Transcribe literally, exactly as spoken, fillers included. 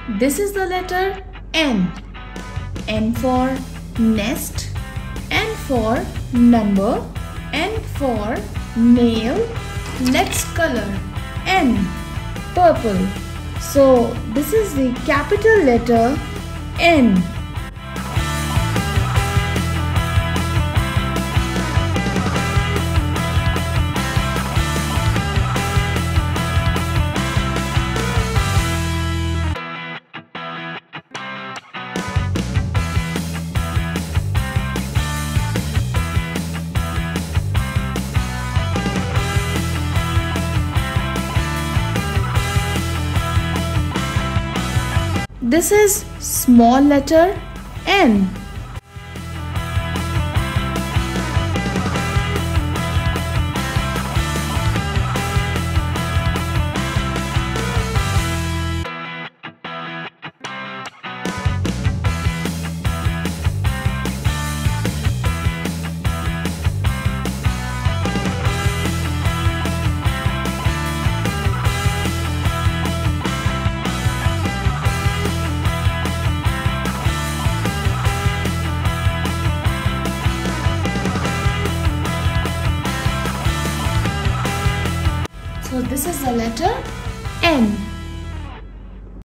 This is the letter N. N for nest, N for number, N for nail. Let's color N purple. So this is the capital letter N. This is small letter N. So this is the letter N.